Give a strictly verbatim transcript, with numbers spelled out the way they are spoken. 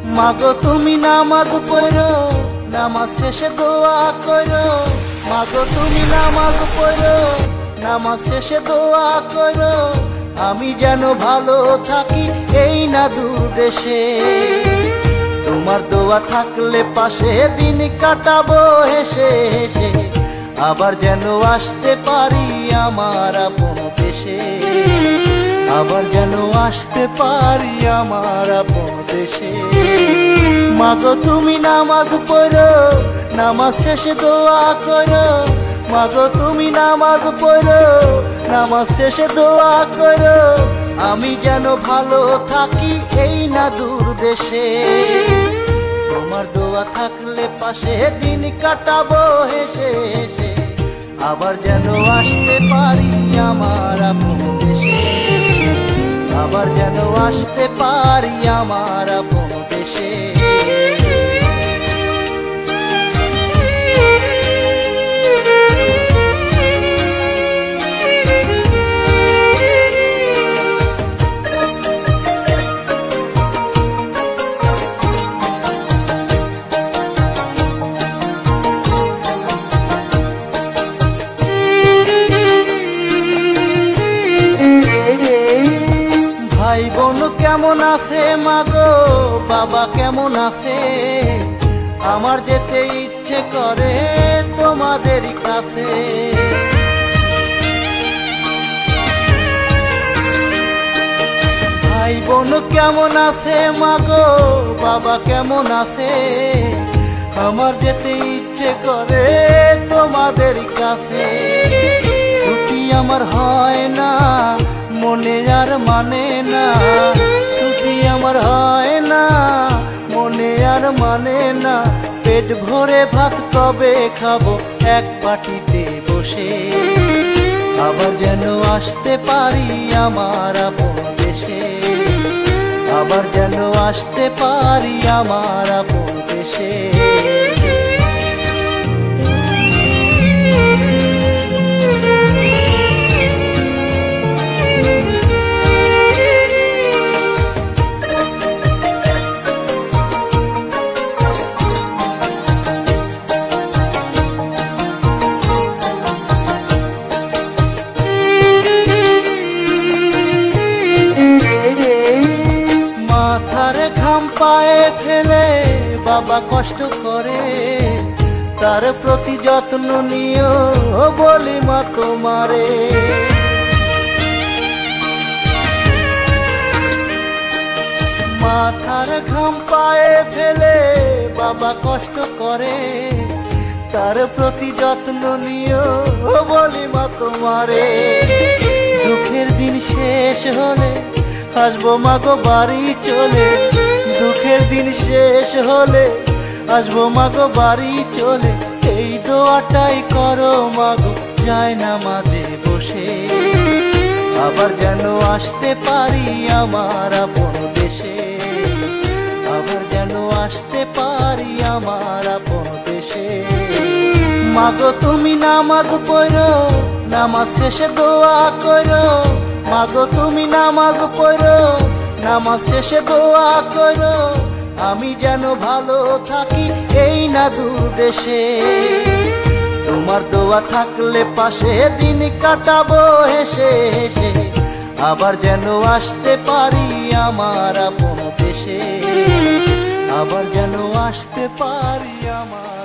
মাগো তুমি নামাজ পড়ো, নামাজ শেষে দোয়া করো। মাগো তুমি নামাজ পড়ো, নামাজ শেষে দোয়া করো। আমি যেন ভালো থাকি এই না দূর দেশে। তোমার দোয়া থাকলে পাশে দিন কাটাবো হেসে হেসে। আবার যেন আসতে পারি আমার আপন দেশে। আবার যেন আসতে পারি আমার আপন দেশে। মাগো তুমি নামাজ পড়ো, নামাজ শেষে দোয়া করো। মাগো তুমি নামাজ পড়ো, নামাজ শেষে দোয়া করো। আমি যেন ভালো থাকি এই না দূর দেশে। তোমার দোয়া থাকলে পাশে দিন কাটাবো হেসে হেসে। আবার যেন আসতে পারি আমার আপন দেশে। আবার যেন আসতে পারি আমার আপন দেশে। ভাই বোন কেমন আছে মাগো, বাবা কেমন আছে? আমার যেতে ইচ্ছে করে তোমাদের কাছে। ভাই বোন কেমন আছে মাগো, বাবা কেমন আছে? আমার যেতে ইচ্ছে করে তোমাদের কাছে। ছুটি আমার হয় না, মনে আর মানে না। ছুটি আমার হয় না, মনে আর মানে না। পেট ভরে ভাত কবে খাবো এক পাটিতে বসে। আবার যেন আসতে পারি আমার আপন দেশে। আবার যেন আসতে পারি আমার আপন দেশে। পায়ে ফেলে বাবা কষ্ট করে, তার প্রতি যত্ন নিও বলি মা তোমারে। মাথার ঘাম পায়ে ফেলে বাবা কষ্ট করে, তার প্রতি যত্ন নিও বলি মা তোমারে। দুঃখের দিন শেষ হলে আসবো মাগো বাড়ি চলে। দুঃখের দিন শেষ হলে আসবো মাগো বাড়ি চলে। এই দোয়াটাই করো মাগো যায় না মাঝে বসে। আবার যেন আসতে পারি আমার আপন দেশে। আবার যেন আসতে পারি আমার আপন দেশে। মাগো তুমি নামাজ পড়ো, নামাজ শেষে দোয়া করো। মাগো তুমি নামাজ পড়ো, নামাজ শেষে দোয়া করো। আমি যেন ভালো থাকি এই না দূর দেশে। তোমার দোয়া থাকলে পাশে দিন কাটাবো হেসে হেসে। আবার যেন আসতে পারি আমার আপন দেশে। আবার যেন আসতে পারি আমার